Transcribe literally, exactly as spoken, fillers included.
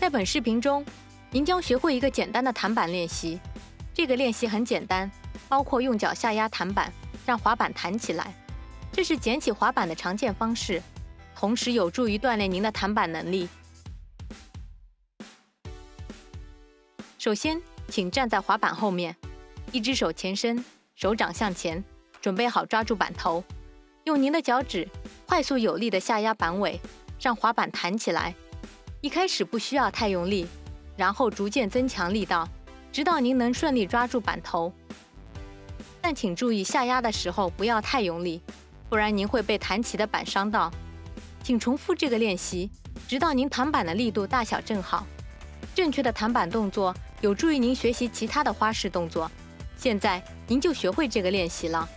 在本视频中，您将学会一个简单的弹板练习。这个练习很简单，包括用脚下压弹板，让滑板弹起来。这是捡起滑板的常见方式，同时有助于锻炼您的弹板能力。首先，请站在滑板后面，一只手前伸，手掌向前，准备好抓住板头。用您的脚趾快速有力地下压板尾，让滑板弹起来。一开始不需要太用力，然后逐渐增强力道，直到您能顺利抓住板头。但请注意下压的时候不要太用力，不然您会被弹起的板伤到。请重复这个练习，直到您弹板的力度大小正好。正确的弹板动作有助于您学习其他的花式动作。现在您就学会这个练习了。